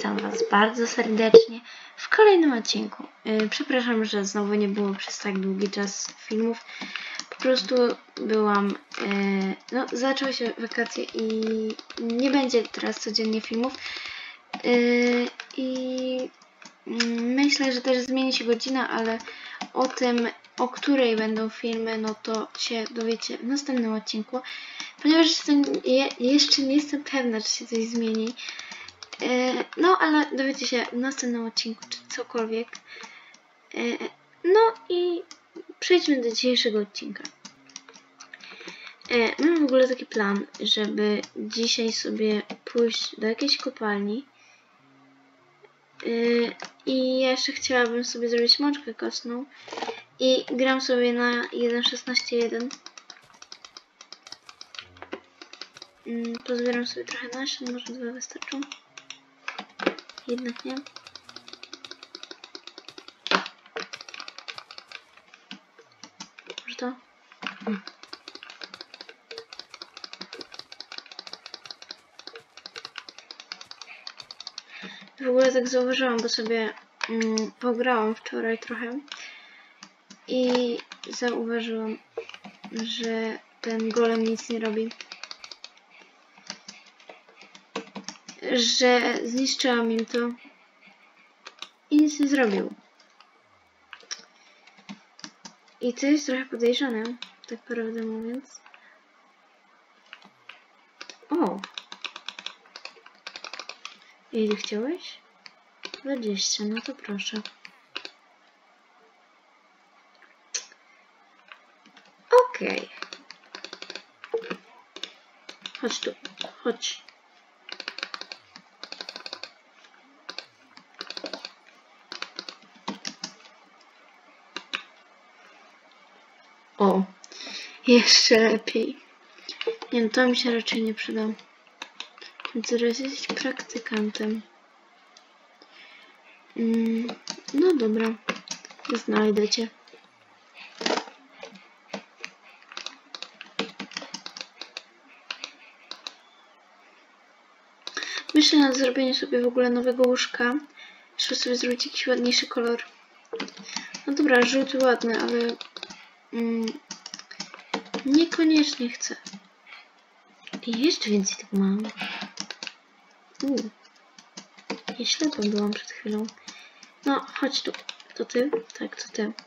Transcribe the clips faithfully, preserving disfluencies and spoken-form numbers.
Witam Was bardzo serdecznie w kolejnym odcinku. Yy, przepraszam, że znowu nie było przez tak długi czas filmów. Po prostu byłam... Yy, no, zaczęły się wakacje i nie będzie teraz codziennie filmów. Yy, I yy, myślę, że też zmieni się godzina, ale o tym, o której będą filmy, no to się dowiecie w następnym odcinku. Ponieważ je, jeszcze nie jestem pewna, czy się coś zmieni. No, ale dowiecie się w następnym odcinku, czy cokolwiek. No i przejdźmy do dzisiejszego odcinka. Mam w ogóle taki plan, żeby dzisiaj sobie pójść do jakiejś kopalni. I jeszcze chciałabym sobie zrobić mączkę kostną. I gram sobie na jeden szesnaście jeden. Pozbieram sobie trochę nasion, może dwa wystarczą. Jednak nie. Może to? Hmm. W ogóle tak zauważyłam, bo sobie mm, pograłam wczoraj trochę i zauważyłam, że ten golem nic nie robi. Że zniszczyłam im to i nic nie zrobił. I to jest trochę podejrzane, tak prawdę mówiąc. O! Ile chciałeś? dwadzieścia, no to proszę. Okej. Okay. Chodź tu, chodź. O, jeszcze lepiej. Nie, no to mi się raczej nie przyda. Więc teraz jesteś praktykantem. Mm, no dobra, znajdę cię. Myślę nad zrobieniem sobie w ogóle nowego łóżka. Trzeba sobie zrobić jakiś ładniejszy kolor. No dobra, żółty ładny, ale mm, niekoniecznie chcę. I jeszcze więcej tak mam. Uuu. Ja ślepa byłam przed chwilą. No, chodź tu. To ty? Tak, to ty.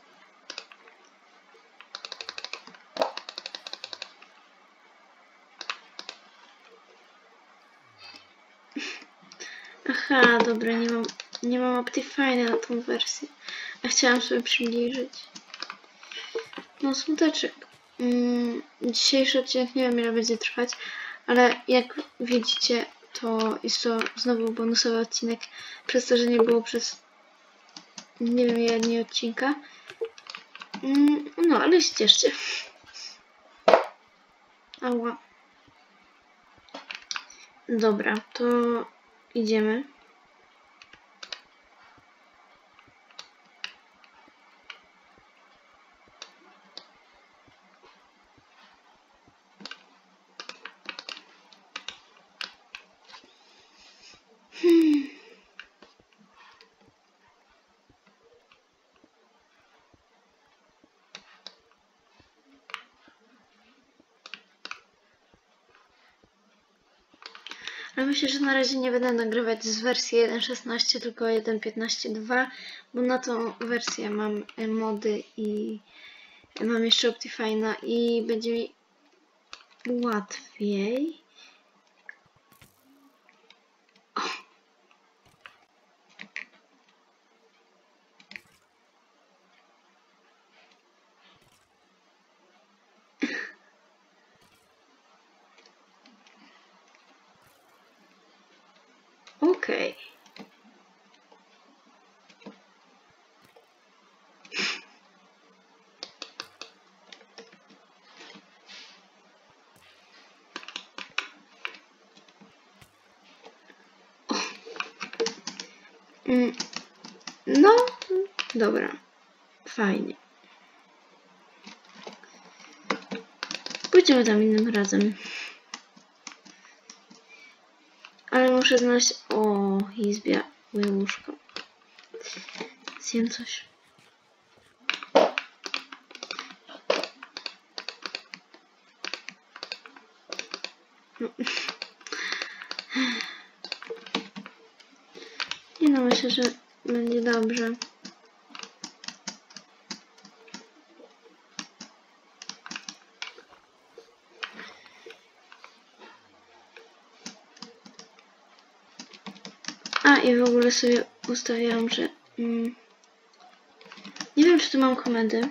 Aha, dobra, nie mam, nie mam Optifine'a na tą wersję. A chciałam sobie przybliżyć. No, smuteczek. Mm, dzisiejszy odcinek nie wiem ile będzie trwać, ale jak widzicie, to jest to znowu bonusowy odcinek, przez to, że nie było przez nie wiem ile dni odcinka. Mm, no, ale się cieszcie. Ała. Dobra, to idziemy. Hmm. Ale myślę, że na razie nie będę nagrywać z wersji jeden szesnaście, tylko jeden piętnaście dwa, bo na tą wersję mam mody i mam jeszcze Optifine'a i będzie mi łatwiej. Okej. Okay. Mm. No, dobra. Fajnie. Pójdziemy tam innym razem. Ale muszę znaleźć... O, izbia, moje łóżko. Zjem coś. No. Nie no, myślę, że będzie dobrze. A i w ogóle sobie ustawiałam, że... Mm, nie wiem, czy tu mam komendy.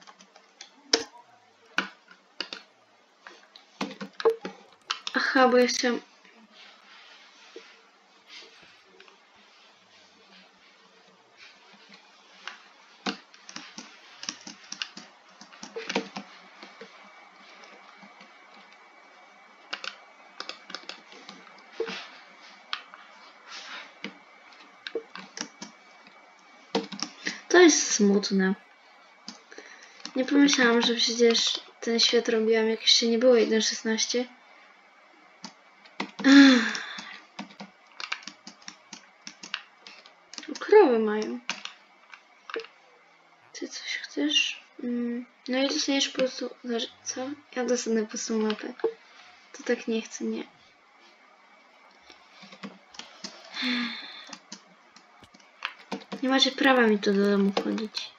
Aha, bo ja chciałam... To jest smutne. Nie pomyślałam, że przecież ten świat robiłam, jak jeszcze nie było jeden szesnaście. Krowy mają. Ty coś chcesz? Mm. No i dostaniesz po prostu... Co? Ja dostanę po prostu mapę. To tak nie chcę, nie. Nie macie prawa mi tu do domu wchodzić.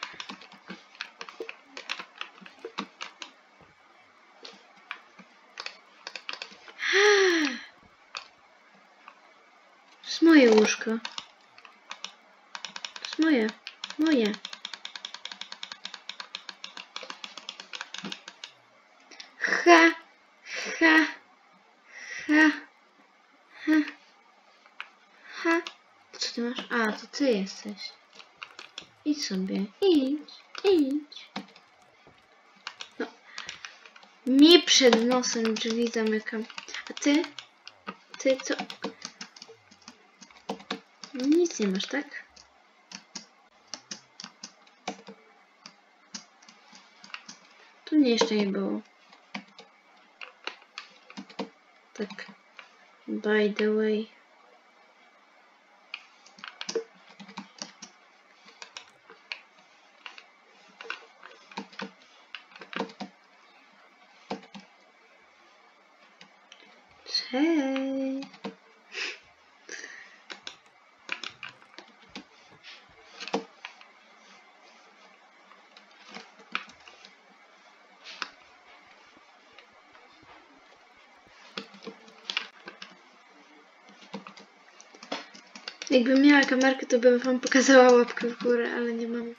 To jest moje łóżko. To jest moje. Moje. Ha. Ha. Ha. Ha. Ha. Co ty masz? A, to ty jesteś. Idź sobie. Idź. Idź. No. Mi przed nosem drzwi zamykam. A ty? Ty co? Nic nie masz, tak? Tu mnie jeszcze nie było. Tak. By the way. Cześć. Jakbym miała kamerkę, to bym wam pokazała łapkę w górę, ale nie mam.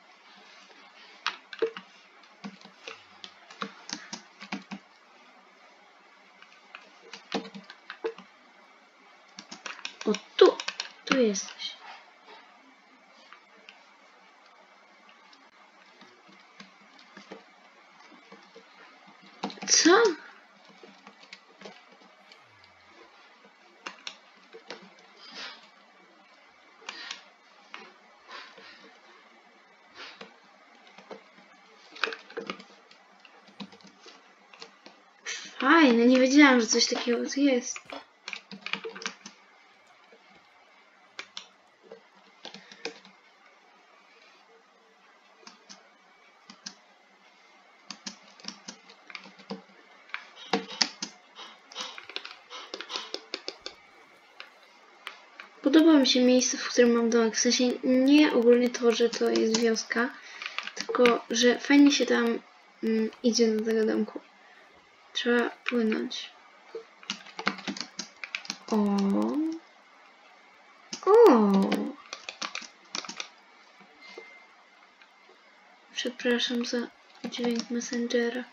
O, tu! Tu jesteś. Co? Fajne, nie wiedziałam, że coś takiego tu jest. Podoba mi się miejsce, w którym mam domek. W sensie nie ogólnie to, że to jest wioska, tylko że fajnie się tam mm, idzie do tego domku. Trzeba płynąć. O. O. Przepraszam za dźwięk Messengera.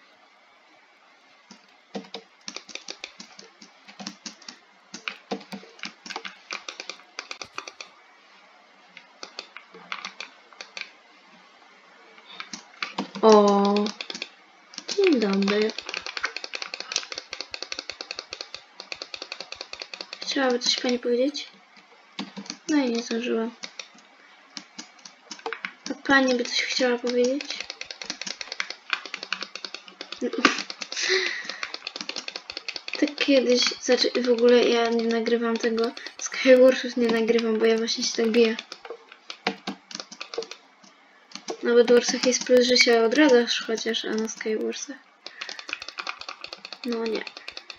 O. Dzień dobry. Chciałaby coś pani powiedzieć? No i nie zdążyłam. A pani by coś chciała powiedzieć? Tak kiedyś, znaczy w ogóle ja nie nagrywam tego, Skywarsów nie nagrywam, bo ja właśnie się tak biję. Na Bedwarsach jest plus, że się odradzasz chociaż, a na Skywarsach no nie.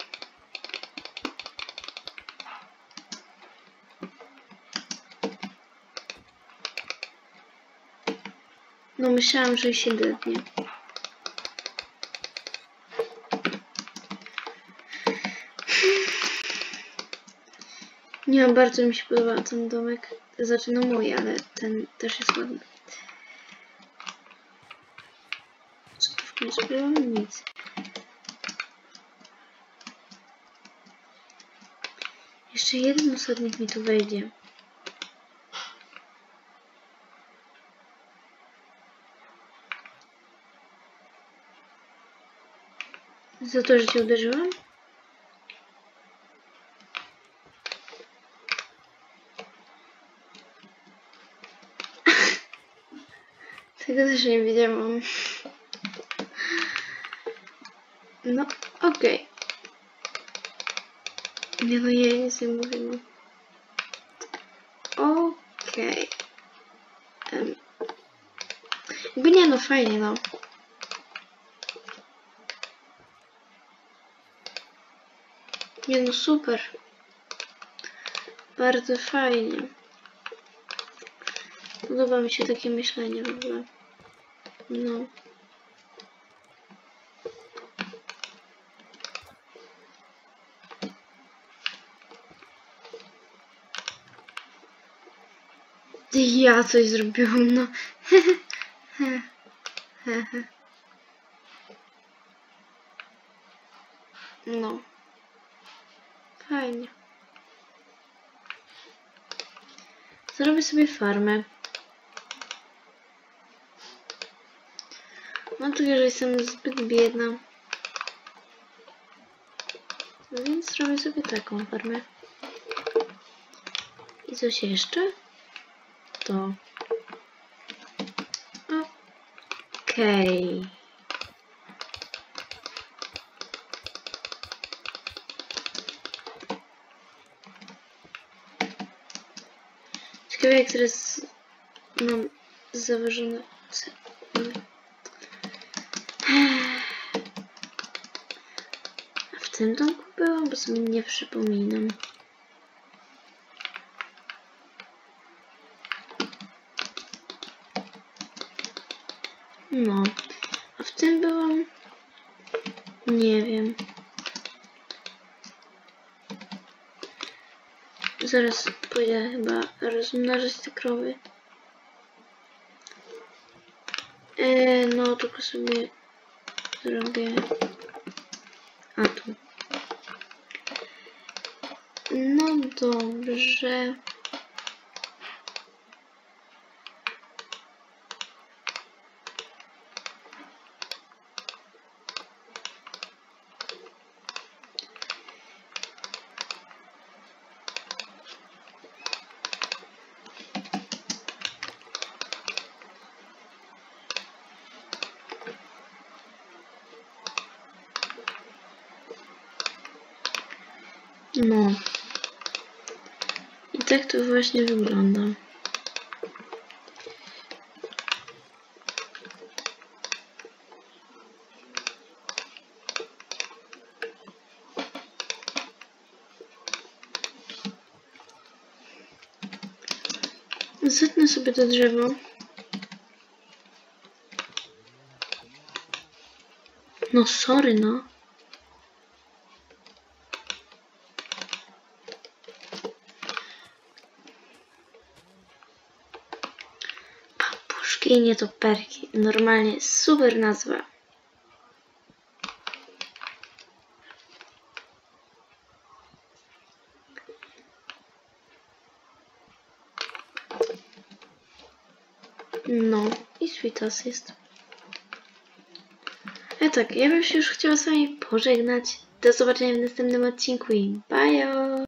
No myślałam, że się dednie. Nie, bardzo mi się podoba ten domek. Znaczy no mój, ale ten też jest ładny. Co tu w końcu było? Nic. Jeszcze jeden osadnik mi tu wejdzie. Za to, że cię uderzyłam? Tego też nie wiedziałam. No, okej. Okay. Nie no, ja nic nie mówię, no. Okej. Okay. Um. Jakby nie no, fajnie, no. Nie no, super. Bardzo fajnie. Podoba mi się takie myślenie w ogóle. No. Ja coś zrobiłam, no. No. Fajnie. Zrobię sobie farmę. Mam czuję, że jestem zbyt biedna. No więc zrobię sobie taką farmę. I coś jeszcze? To. Okej. Okay. Ciekawe jak teraz mam zaważone. A w tym domku byłam, bo sobie nie przypominam. No, a w tym byłam? Nie wiem. Zaraz pójdę chyba rozmnażać te krowy. Eee, no, tylko sobie zrobię... A tu. No dobrze. No. I tak to właśnie wygląda. Zetnę sobie to drzewo. No sorry, no. Pampuszki i nietoperki. Normalnie super nazwa. No i sweetas jest. A tak, ja bym się już chciała z wami pożegnać. Do zobaczenia w następnym odcinku i bye!